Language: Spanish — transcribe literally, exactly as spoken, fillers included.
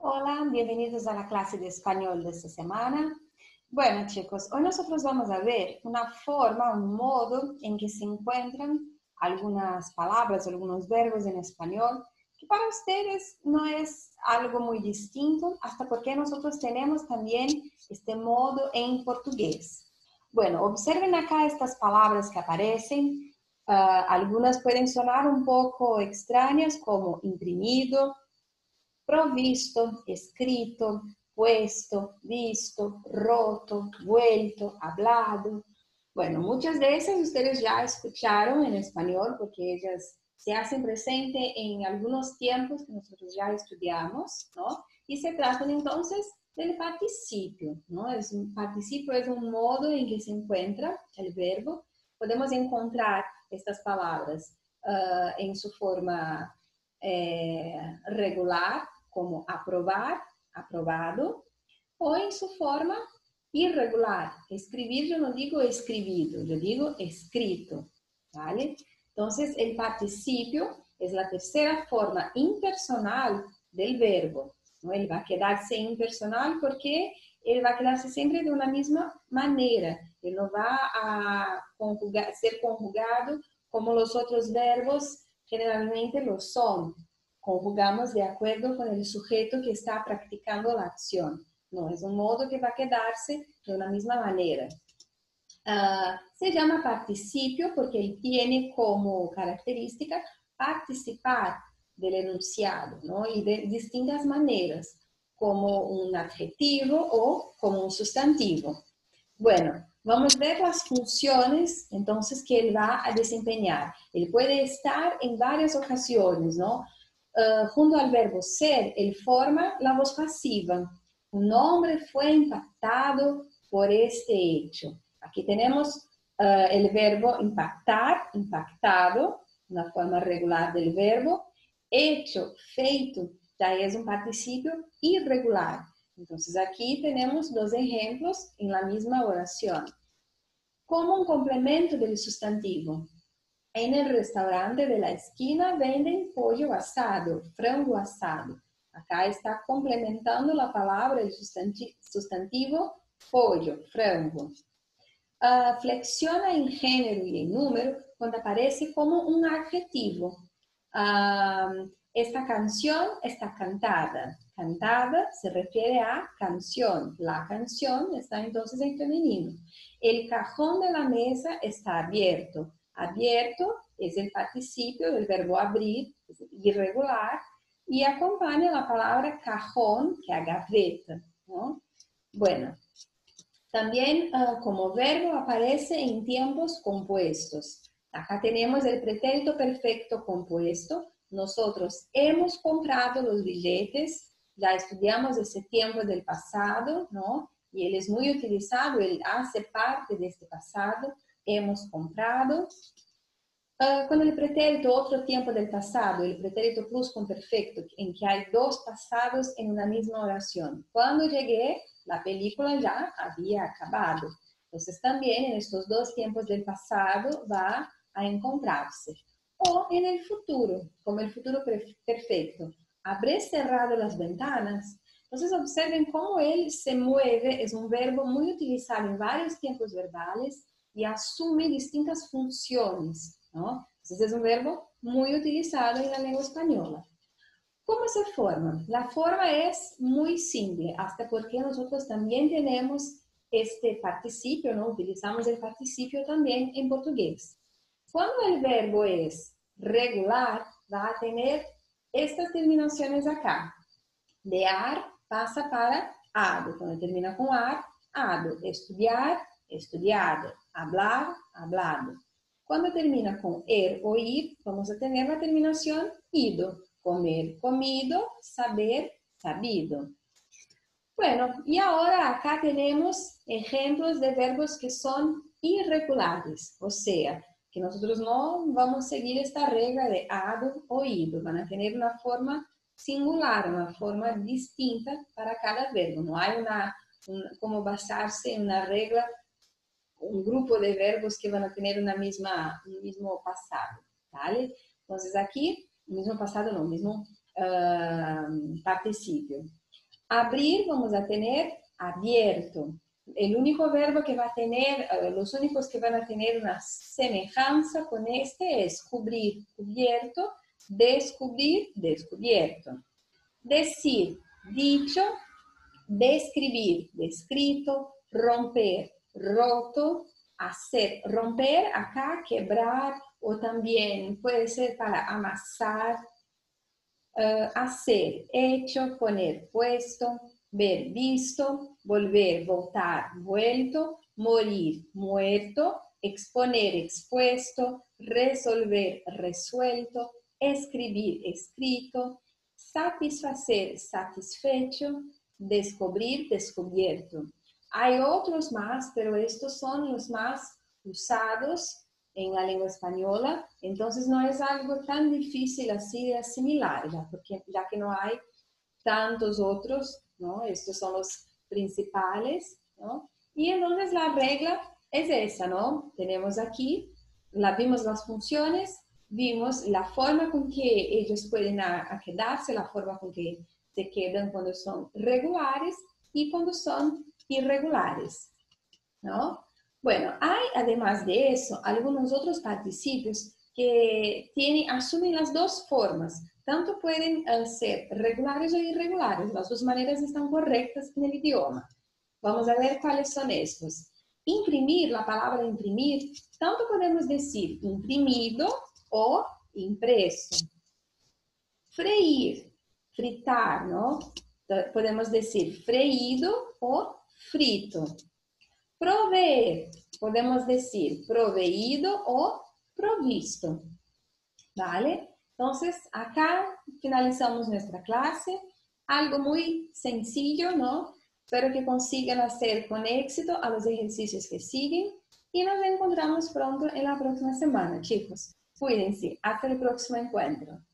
Hola, bienvenidos a la clase de español de esta semana. Bueno, chicos, hoy nosotros vamos a ver una forma, un modo en que se encuentran algunas palabras, algunos verbos en español, que para ustedes no es algo muy distinto, hasta porque nosotros tenemos también este modo en portugués. Bueno, observen acá estas palabras que aparecen. Uh, algunas pueden sonar un poco extrañas, como imprimido, provisto, escrito, puesto, visto, roto, vuelto, hablado. Bueno, muchas de esas ustedes ya escucharon en español porque ellas se hacen presente en algunos tiempos que nosotros ya estudiamos, ¿no? Y se tratan entonces del participio, ¿no? Es un participio es un modo en que se encuentra el verbo. Podemos encontrar estas palabras uh, en su forma eh, regular, como aprobar, aprobado, o en su forma irregular. Escribir, yo no digo escribido, yo digo escrito, ¿vale? Entonces, el participio es la tercera forma impersonal del verbo, ¿no? Él va a quedarse impersonal porque él va a quedarse siempre de una misma manera. Él no va a conjugar, ser conjugado como los otros verbos generalmente lo son. Conjugamos de acuerdo con el sujeto que está practicando la acción. No, es un modo que va a quedarse de una misma manera. Uh, se llama participio porque él tiene como característica participar del enunciado, ¿no? Y de distintas maneras, como un adjetivo o como un sustantivo. Bueno, vamos a ver las funciones entonces que él va a desempeñar. Él puede estar en varias ocasiones, ¿no? Uh, junto al verbo ser, él forma la voz pasiva. Un hombre fue impactado por este hecho. Aquí tenemos uh, el verbo impactar, impactado, una forma regular del verbo. Hecho, feito, ya es un participio irregular. Entonces aquí tenemos dos ejemplos en la misma oración. Como un complemento del sustantivo. En el restaurante de la esquina venden pollo asado, frango asado. Acá está complementando la palabra, el sustantivo pollo, frango. Uh, flexiona en género y en número cuando aparece como un adjetivo. Uh, esta canción está cantada. Cantada se refiere a canción. La canción está entonces en femenino. El cajón de la mesa está abierto. Abierto es el participio del verbo abrir, es irregular, y acompaña la palabra cajón, que es gaveta, ¿no? Bueno, también uh, como verbo aparece en tiempos compuestos. Acá tenemos el pretérito perfecto compuesto. Nosotros hemos comprado los billetes, ya estudiamos ese tiempo del pasado, ¿no? Y él es muy utilizado, él hace parte de este pasado. Hemos comprado. Uh, con el pretérito otro tiempo del pasado, el pretérito pluscuamperfecto, en que hay dos pasados en una misma oración. Cuando llegué, la película ya había acabado. Entonces también en estos dos tiempos del pasado va a encontrarse. O en el futuro, como el futuro perfecto. Habré cerrado las ventanas. Entonces observen cómo él se mueve, es un verbo muy utilizado en varios tiempos verbales y asume distintas funciones, ¿no? Entonces es un verbo muy utilizado en la lengua española. ¿Cómo se forma? La forma es muy simple, hasta porque nosotros también tenemos este participio, ¿no? Utilizamos el participio también en portugués. Cuando el verbo es regular, va a tener estas terminaciones acá. De ar pasa para ado. Cuando termina con ar, ado. Estudiar, estudiado. Hablar, hablado. Cuando termina con er o ir, vamos a tener la terminación ido. Comer, comido. Saber, sabido. Bueno, y ahora acá tenemos ejemplos de verbos que son irregulares, o sea, que nosotros no vamos a seguir esta regla de ado o ido, van a tener una forma singular, una forma distinta para cada verbo. No hay una, una como basarse en una regla, un grupo de verbos que van a tener una misma, un mismo pasado, ¿vale? Entonces aquí, mismo pasado no, mismo uh, participio. Abrir vamos a tener abierto. El único verbo que va a tener, los únicos que van a tener una semejanza con este es cubrir, cubierto, descubrir, descubierto. Decir, dicho, describir, descrito, romper, roto, hacer. Romper acá, quebrar, o también puede ser para amasar, uh, hacer, hecho, poner, puesto, ver, visto, volver, voltar, vuelto, morir, muerto, exponer, expuesto, resolver, resuelto, escribir, escrito, satisfacer, satisfecho, descubrir, descubierto. Hay otros más, pero estos son los más usados en la lengua española, entonces no es algo tan difícil así de asimilar, ya, porque, ya que no hay tantos otros, ¿no? Estos son los principales, ¿no? Y entonces la regla es esa, ¿no? Tenemos aquí, la, vimos las funciones, vimos la forma con que ellos pueden a, a quedarse, la forma con que se quedan cuando son regulares y cuando son irregulares, ¿no? Bueno, hay además de eso algunos otros participios que tienen, asumen las dos formas. Tanto pueden uh, ser regulares o irregulares. Las dos maneras están correctas en el idioma. Vamos a ver cuáles son estos. Imprimir, la palabra imprimir, tanto podemos decir imprimido o impreso. Freír, fritar, ¿no? Podemos decir freído o frito. Proveer, podemos decir proveído o provisto, ¿vale? Entonces, acá finalizamos nuestra clase. Algo muy sencillo, ¿no? Espero que consigan hacer con éxito a los ejercicios que siguen y nos encontramos pronto en la próxima semana, chicos. Cuídense. Hasta el próximo encuentro.